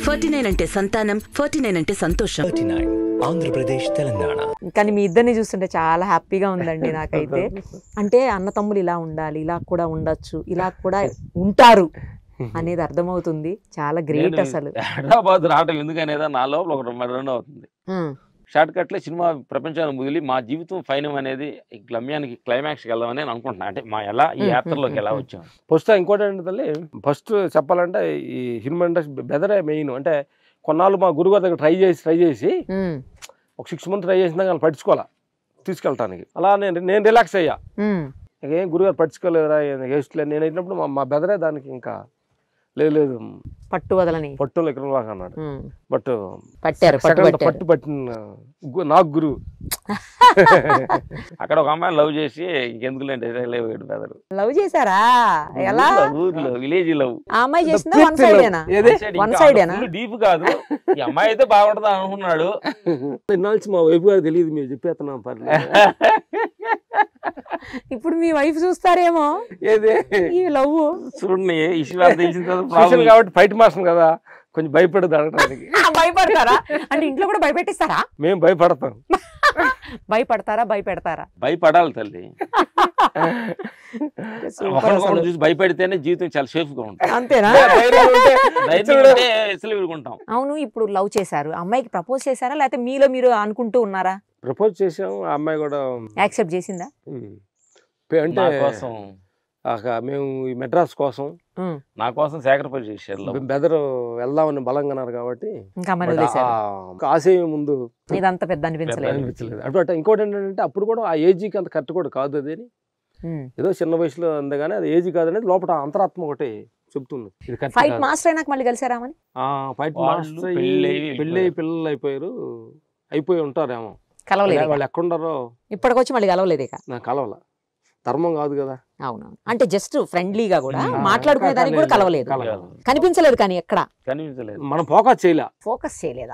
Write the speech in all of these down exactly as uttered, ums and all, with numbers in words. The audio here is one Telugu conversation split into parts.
ఫార్టీ నైన్ అంటే సంతానం, ఫార్టీ నైన్ అంటే సంతోషం. ఆంధ్రప్రదేశ్, తెలంగాణ. కానీ మీ ఇద్దరిని చూస్తుంటే చాలా హ్యాపీగా ఉందండి నాకైతే. అంటే అన్న తమ్ములు ఇలా ఉండాలి, ఇలా కూడా ఉండొచ్చు, ఇలా కూడా ఉంటారు అనేది అర్థమవుతుంది. చాలా గ్రేట్ అసలు. హైదరాబాద్ రావడం ఎందుకనేదా నా లోపల ఒక రెండు అవుతుంది. షార్ట్ కట్లే సినిమా ప్రపంచాన్ని ముదిలి మా జీవితం ఫైనం అనేది గమ్యానికి క్లైమాక్స్కి వెళ్దామని నేను అనుకుంటున్నా. అంటే మా ఎలా ఈ యాత్రలోకి ఎలా వచ్చాం. ఫస్ట్ ఇంకోటి ఏంటంటే ఫస్ట్ చెప్పాలంటే ఈ సినిమా ఇండస్ట్రీ బెదరే మెయిన్. అంటే కొన్నాళ్ళు మా గురుగారి దగ్గర ట్రై చేసి ట్రై చేసి ఒక సిక్స్ మంత్ ట్రై చేసిన వాళ్ళు పట్టించుకోవాలా తీసుకెళ్ళటానికి. అలా నేను నేను రిలాక్స్ అయ్యా. ఏం గురుగారు పట్టించుకోలేదురా వేస్ట్లే నేను అయినప్పుడు మా మా బెదరే దానికి ఇంకా లేదు లేదు పట్టు వదలని పట్టు ఎక్కడ అన్నాడు. బట్ పట్టారు పట్టు పట్టిన నాకు గురువు. అక్కడ ఒక అమ్మాయిని లవ్ చేసి ఇంకెందుకులేండి బెదరు లవ్ చేశారా? ఎలా? ఊర్లో విలేజ్ లవ్. ఆ అమ్మాయి చేసిందా వన్ సైడేనా? వన్ సైడేనా? డీప్ కాదు. ఈ అమ్మాయి అయితే బాగుంటది అనుకున్నాడు. ఇన్నాళ్ళు మా వైపు గారు తెలియదు మీరు చెప్పేస్తున్నాం పర్లేదు. ఇప్పుడు మీ వైఫ్ చూస్తారేమో ఏదే ఈ లవ్ చూడండి. ఈ కాబట్టి ఫైట్ మాస్టర్ కదా కొంచెం భయపడదు అడగడానికి. భయపడతారా? అంటే ఇంట్లో కూడా భయపెట్టిస్తారా? మేము భయపడతాం. భయపడతారా? భయపెడతారా? భయపడాలి తల్లి. చూసి భయపడితేనే జీవితం చాలా సేఫ్ గా ఉంటుంది. అంతేనా? విడుకుంటాం. అవును. ఇప్పుడు లవ్ చేశారు, అమ్మాయికి ప్రపోజ్ చేశారా లేకపోతే మీలో మీరు అనుకుంటూ ఉన్నారా? ప్రపోజ్ చేసాం. ఆ అమ్మాయి కూడా యాక్సెప్ట్ చేసిందా? అంటే కోసం మేము ఈ మెడ్రాస్ కోసం నా కోసం సాక్రిఫైస్ చేశారు. బెదరు వెళ్దామని బలంగా అన్నారు కాబట్టి ఆశయం ముందు ఇదంతా పెద్ద అనిపించలేదు అనిపించలేదు. అటు ఇంకోటి ఏంటంటే అప్పుడు కూడా ఆ ఏజీకి అంత కరెక్ట్ కూడా కాదు అది అని. ఏదో చిన్న వయసులో అందగానే అది ఏజీ కాదు అనేది లోపల అంతరాత్మ ఒకటి చెప్తుంది. ఫైట్ మాస్టర్ అయినాక మళ్ళీ కలిసారా? ఫైట్ మాస్టర్ పెళ్ళి పిల్లలు అయిపోయారు, అయిపోయి ఉంటారేమో. కలవలేదు వాళ్ళు ఎక్కడుండారో ఇప్పటికొచ్చి మళ్ళీ కలవలేదు. ఇక నాకు కలవల ధర్మం కాదు కదా. అవును. అంటే జస్ట్ ఫ్రెండ్లీగా కూడా మాట్లాడుకునే దానికి కూడా కలవలేదు, కనిపించలేదు. కానీ ఎక్కడ కనిపించలేదు. మనం ఫోకస్ చేయలే ఫోకస్ చేయలేదా?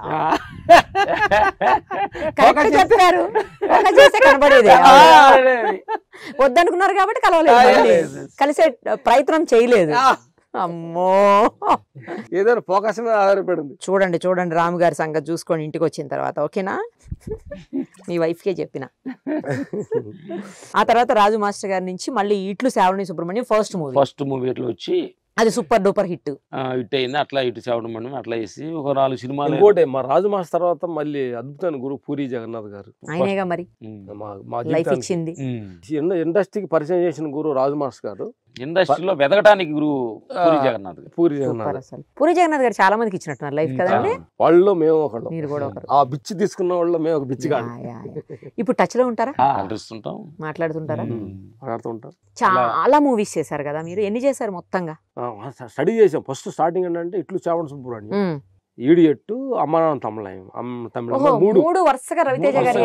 చెప్పారు ఫోకస్ చేస్తే కనబడేది. వద్దనుకున్నారు కాబట్టి కలవలేదు, కలిసే ప్రయత్నం చేయలేదు. అమ్మో, ఏదైనా ఫోకస్ మీద ఆధారపడింది. చూడండి చూడండి రాము గారి సంగతి చూసుకొని ఇంటికి వచ్చిన తర్వాత. ఓకేనా? మీ వైఫ్కే చెప్పిన. ఆ తర్వాత రాజు మాస్టర్ గారి నుంచి మళ్ళీ ఇట్లు Shravani Subrahmanyam first movie first movie ఇట్లా వచ్చి అది సూపర్ డూపర్ హిట్ హిట్ అయింది. అట్లా ఇటు శ్రావణి అట్లా వేసి ఒక నాలుగు సినిమాలు. ఇంకోటి మా రాజు మాస్టర్ తర్వాత మళ్ళీ అద్భుతమైన గురువు పూరి జగన్నాథ్ గారు. ఆయనేగా మరి లైఫ్ ఇచ్చింది. ఇండస్ట్రీకి పరిచయం చేసిన గురువు రాజు మాస్టర్ గారు. ఇండస్ట్రీలో వెదగటానికి గురువు పూరి జగన్నాథ్ పూరి జగన్నాథ్ అసలు పూరి జగన్నాథ్ గారు చాలా మందికి ఇచ్చినట్టున్నారు లైఫ్ కదండి. వాళ్ళు మేము ఒకళ్ళు, మీరు కూడా ఒకరు. ఆ బిచ్చి తీసుకున్న వాళ్ళు మేము ఒక బిచ్చి కాదు. ఇప్పుడు టచ్ లో ఉంటారా? కలుస్తుంటాం, మాట్లాడుతుంటారా? మాట్లాడుతుంటాం. చాలా మూవీస్ చేశారు కదా మీరు. ఎన్ని చేశారు మొత్తంగా? స్టడీ చేసాం. ఫస్ట్ స్టార్టింగ్ ఏంటంటే ఇట్లు శ్రావణి సుబ్రహ్మణ్యం, ఈడియట్టు, అమ్మ తమిళం తమిళ మూడు వరుసగా రవితేజ గారు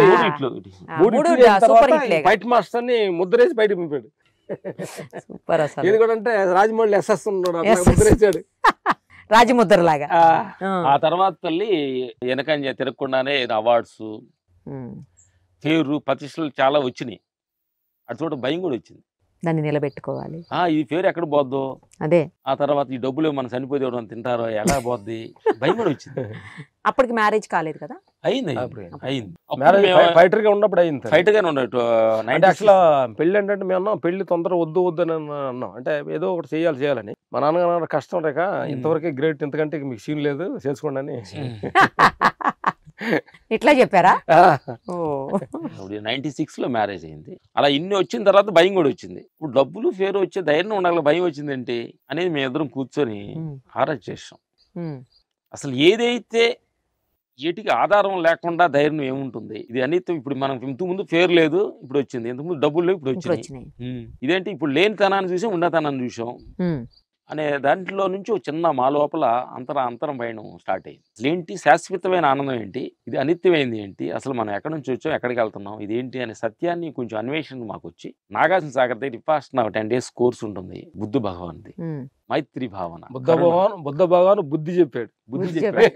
ఫైట్ మాస్టర్ ని ముద్రేసి బయట పంపాడు. సూపర్ అసలు. ఇది కూడా అంటే రాజమౌళి ఎస్ఎస్ ఉన్నాడు, ముద్రేసాడు రాజముద్ర లాగా. ఆ తర్వాత తల్లి వెనకంజ తిరగకుండానే అవార్డ్స్, పేరు, ప్రతిష్టలు చాలా వచ్చినాయి. అటు చూడ భయం కూడా వచ్చింది. దాన్ని నిలబెట్టుకోవాలి. ఈ పేరు ఎక్కడ పోద్దో, అదే ఆ తర్వాత ఈ డబ్బులు మనం చనిపోతే తింటారో ఎలా పోద్ది, భయం కూడా వచ్చింది. అప్పటికి మ్యారేజ్ కాలేదు కదా? అయింది అయింది ఫైటర్ గా ఉన్నప్పుడు అయింది. ఫైటర్ గానే ఉన్నట్టు అసలు పెళ్లి ఏంటంటే మేము అన్నాం పెళ్లి తొందర వద్దు వద్దు అని అన్నాం. అంటే ఏదో ఒకటి చేయాలి చేయాలని. మా నాన్నగారు కష్టం రేక ఇంతవరకే గ్రేట్, ఇంతకంటే మీకు సీన్ లేదు చేసుకోండి అని ఇట్లా చెప్పారా? నైన్టీ సిక్స్ లో మ్యారేజ్ అయింది. అలా ఇన్ని వచ్చిన తర్వాత భయం కూడా వచ్చింది. ఇప్పుడు డబ్బులు ఫేర్ వచ్చే ధైర్యం ఉండాలి, భయం వచ్చింది ఏంటి అనేది మేము ఇద్దరం కూర్చొని ఆరాధన చేసాం. అసలు ఏదైతే ఏటికి ఆధారం లేకుండా ధైర్యం ఏముంటుంది ఇది అనేది. ఇప్పుడు మనం ఇంతకు ముందు ఫేర్ లేదు, ఇప్పుడు వచ్చింది. ఇంతకుముందు డబ్బులు లేవు, ఇప్పుడు వచ్చినాయి. ఇదేంటి ఇప్పుడు లేనితనాన్ని చూసాం, ఉన్నతనాన్ని చూసాం అనే దాంట్లో నుంచి ఒక చిన్న మా లోపల అంతర అంతరం పైన స్టార్ట్ అయింది. ఏంటి శాశ్వతమైన ఆనందం ఏంటి, ఇది అనిత్యమైంది ఏంటి, అసలు మనం ఎక్కడి నుంచి వచ్చాం, ఎక్కడికి వెళ్తున్నాం, ఇదేంటి అనే సత్యాన్ని కొంచెం అన్వేషణ మాకు వచ్చి నాగార్జున సాగర్ దగ్గర ఫాస్ట్ నాకు టెన్ డేస్ కోర్స్ ఉంటుంది బుద్ధ భగవాన్ది, మైత్రి భావన. బుద్ధ భగవాన్ బుద్ధ భగవాన్ బుద్ధి చెప్పాడు, బుద్ధి చెప్పాడు.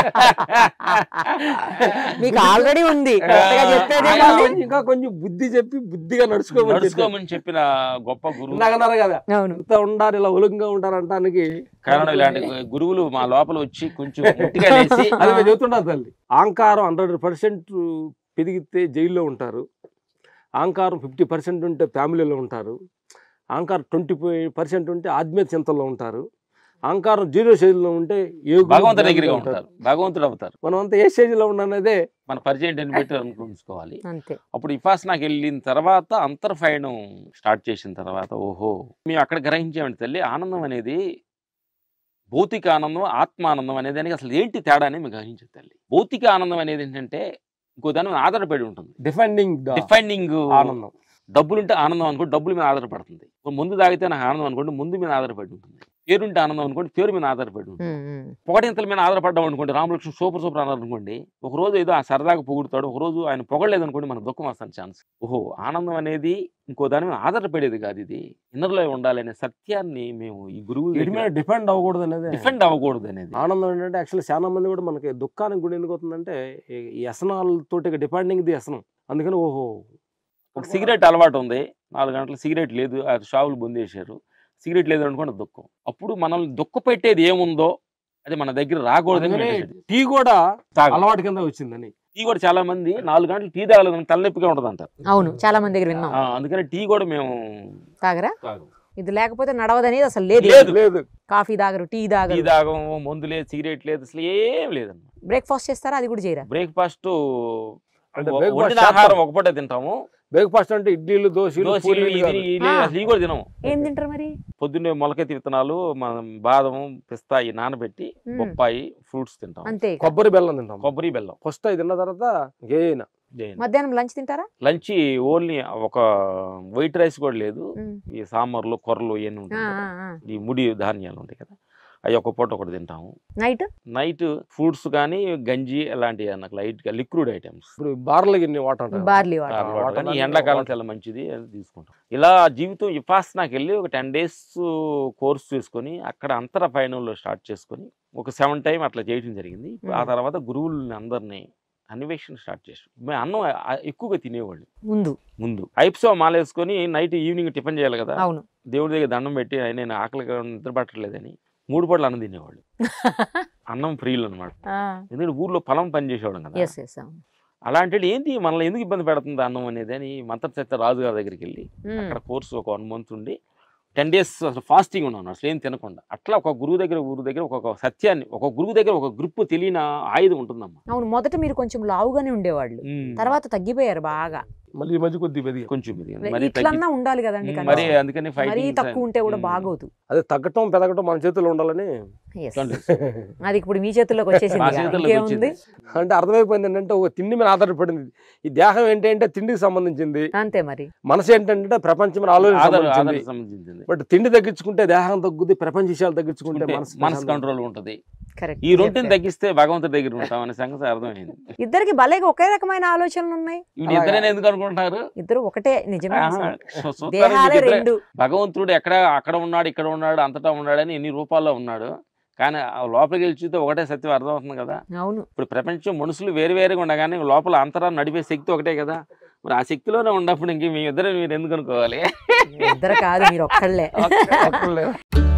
మీకు ఆల్రెడీ ఉంది, ఇంకా కొంచెం బుద్ధి చెప్పి బుద్ధిగా నడుచుకోమని నడుచుకోమని చెప్పిన గొప్ప గురువు అన్నారు కదా. ఇంత ఉండాలి, ఇలా ఒలుగుగా ఉంటారు అంటానికి కారణం ఇలాంటి గురువులు మా లోపల వచ్చి కొంచెం అది మేము చెబుతున్నాను తల్లి. అహంకారం హండ్రెడ్ పర్సెంట్ పెరిగితే జైల్లో ఉంటారు, అహంకారం ఫిఫ్టీ పర్సెంట్ ఉంటే ఫ్యామిలీలో ఉంటారు, అహంకారం ట్వంటీ పర్సెంట్ ఉంటే ఆత్మీయ చింతనలో ఉంటారు, అహంకారం జీరో స్టేజ్లో ఉంటే ఏ భగవంతుడి దగ్గరగా ఉంటారు, భగవంతుడు అవుతారు. మనం అంతా ఏ స్టేజ్లో ఉన్నదే మన పరిచయం పెట్టి అనుకోవాలి. అప్పుడు ఇఫాసనాకి వెళ్ళిన తర్వాత అంతర్ఫయనం స్టార్ట్ చేసిన తర్వాత ఓహో మేము అక్కడ గ్రహించామంటే తల్లి, ఆనందం అనేది భౌతిక ఆనందం, ఆత్మానందం అనేది దానికి అసలు ఏంటి తేడా అని మేము గ్రహించాం తల్లి. భౌతిక ఆనందం అనేది ఏంటంటే ఇంకో దాని మీద ఆధారపడి ఉంటుంది, డిఫెండింగ్ డిఫెండింగ్ ఆనందం. డబ్బులుంటే ఆనందం అనుకోండి, డబ్బుల మీద ఆధారపడుతుంది. ముందు తాగితే నాకు ఆనందం అనుకోండి, ముందు మీద ఆధారపడి ఉంటుంది. పేరుంటే ఆనందం అనుకోండి, పేరు మీద ఆధారపడి ఉంటుంది. పొగడింతల మీద ఆధారపడ్డాం అనుకోండి, రామలక్ష్మణ సూపర్ సూపర్ అన్నారు అనుకోండి, ఒక రోజు ఏదో ఆ సరదాగా పొగుడుతాడు, ఒక రోజు ఆయన పొగడలేదు అనుకోండి, మనకు దుఃఖం వస్తాను ఛాన్స్. ఓహో ఆనందం అనేది ఇంకో దాని మీద ఆధారపడేది కాదు, ఇది ఇన్నర్లో ఉండాలి అనే సత్యాన్ని మేము ఈ గురువుల మీద డిపెండ్ అవ్వకూడదు అనేది డిఫెండ్ అవ్వకూడదు అనేది. ఆనందం ఏంటంటే యాక్చువల్లీ చాలా మంది కూడా మనకి దుఃఖానికి కూడా ఎందుకు అవుతుందంటే ఈ వ్యసనాలతోటి డిపెండింగ్ ది వ్యసనం. అందుకని ఓహో ఒక సిగరెట్ అలవాటు ఉంది, నాలుగు గంటలు సిగరెట్ లేదు, ఆ షాపులు బొందేశారు, సిగరెట్ లేదు అనుకోండి దుఃఖం. అప్పుడు మనల్ని దుఃఖ పెట్టేది ఏముందో అది మన దగ్గర రాకూడదని. టీ కూడా అలవాటు కింద వచ్చిందని. టీ కూడా చాలా మంది నాలుగు గంటలు టీ తాగలేదు తలనొప్పిగా ఉంటుంది అంటారు. అవును, చాలా మంది దగ్గర విన్నాం. అందుకని టీ కూడా మేము తాగరా, ఇది లేకపోతే నడవదనేది అసలు లేదు. లేదు కాఫీ తాగరు, టీ తాగరు, టీ తాగము, మందు లేదు, సిగరెట్ లేదు, అసలు ఏం లేదన్నమాట. బ్రేక్ఫాస్ట్ చేస్తారా, అది కూడా చేయరా? బ్రేక్ఫాస్ట్ ఆహారం ఒకపూట తింటాము. బ్రేక్ఫాస్ట్ అంటే ఇడ్లీలు, దోశలు, అసలు కూడా తినము. ఏం తింటారు మరి? పొద్దున్నే మొలకెత్తి విత్తనాలు, మనం బాదము, పిస్తా ఈ నానబెట్టి, బొప్పాయి, ఫ్రూట్స్ తింటాం. అంతే. కొబ్బరి బెల్లం తింటాం. కొబ్బరి బెల్లం ఫస్ట్ అవి తిన్న తర్వాత ఏనా మధ్యాహ్నం లంచ్ తింటారా? లంచ్ ఓన్లీ ఒక వైట్ రైస్ కూడా లేదు, ఈ సాంబార్లు, కొర్రలు ఇవన్నీ ఉంటాయి, ఈ ముడి ధాన్యాలు ఉంటాయి కదా, అవి ఒక పూట ఒకటి తింటాము. నైట్ నైట్ ఫ్రూట్స్ కానీ గంజి అలాంటివి నాకు లైట్ గా liquid items, barley water, barley water ఎండాకాలం చాలా మంచిది, అది తీసుకుంటాం. ఇలా జీవితం ఇఫాసనాకి వెళ్ళి ఒక టెన్ డేస్ కోర్స్ చేసుకొని అక్కడ అంతర పయనంలో స్టార్ట్ చేసుకొని ఒక సెవెన్ టైం అట్లా చేయడం జరిగింది. ఆ తర్వాత గురువులని అందరినీ అన్వేషణ స్టార్ట్ చేసాం. మేము అన్నం ఎక్కువగా తినేవాళ్ళు ముందు ముందు ఐప్సో మాలేసుకొని నైట్ ఈవినింగ్ టిఫిన్ చేయాలి కదా, దేవుడి దగ్గర దండం పెట్టి నేను ఆకలిగా నిద్ర పట్టలేదని మూడు పూటలు అన్నం తినేవాళ్ళు. అన్నం ఫ్రీలు అనమాట, ఎందుకంటే ఊర్లో పొలం పని చేసేవాళ్ళం కదా. అలాంటి ఏంటి మనల్ని ఎందుకు ఇబ్బంది పెడుతుంది అన్నం అనేది అని మంత్రచర్చ రాజు గారి దగ్గరికి వెళ్ళి అక్కడ కోర్సు ఒక వన్ మంత్ ఉండి టెన్ డేస్ అసలు ఫాస్టింగ్ ఉన్నాను, అసలు ఏం తినకుండా. అట్లా ఒక గురువు దగ్గర గురువు దగ్గర ఒక్కొక్క సత్యాన్ని, ఒక గురువు దగ్గర ఒక గ్రూప్ తెలియని ఆయుధం ఉంటుందమ్మా. అవును, మొదట మీరు కొంచెం లావుగానే ఉండేవాళ్ళు, తర్వాత తగ్గిపోయారు బాగా. మళ్ళీ మంచి కొద్ది కొంచెం ఇట్లన్నా ఉండాలి కదండి, మరి అందుకని మరీ తక్కువ ఉంటే కూడా బాగోదు. అదే తగ్గటం పెరగటం మన చేతుల్లో ఉండాలని. అది ఇప్పుడు మీ చేతుల్లోకి వచ్చేసింది. అంటే అర్థమైపోయింది ఏంటంటే ఒక తిండి మీద ఆధారపడింది. ఈ దేహం ఏంటంటే తిండికి సంబంధించింది, అంతే. మరి మనసు ఏంటంటే ప్రపంచం ఆలోచన. బట్ తిండి తగ్గించుకుంటే దేహం తగ్గుద్ది, ప్రపంచ విషయాలు తగ్గించుకుంటే మనసు కంట్రోల్ ఉంటుంది. ఈ రెండుని తగ్గిస్తే భగవంతుడి దగ్గర ఉంటాం అనే సంగతి అర్థమైంది. ఇద్దరికి భలేగా ఒకే రకమైన ఆలోచనలు ఉన్నాయి. ఇద్దరైనా ఎందుకు అనుకుంటున్నారు? ఇద్దరు ఒకటే, నిజమే. భగవంతుడు ఎక్కడ అక్కడ ఉన్నాడు, ఇక్కడ ఉన్నాడు, అంతటా ఉన్నాడని ఎన్ని రూపాల్లో ఉన్నాడు, కానీ లోపలికి వెళ్ళి చూస్తే ఒకటే సత్యం అర్థమవుతుంది కదా. అవును, ఇప్పుడు ప్రపంచం మనుషులు వేరు వేరుగా ఉండగానే లోపల అంతరాన్ని నడిపే శక్తి ఒకటే కదా. మరి ఆ శక్తిలోనే ఉన్నప్పుడు ఇంక మీ ఇద్దరు మీరు ఎందుకు అనుకోవాలి? ఇద్దరు కాదు, మీరు ఒక్కళ్ళే.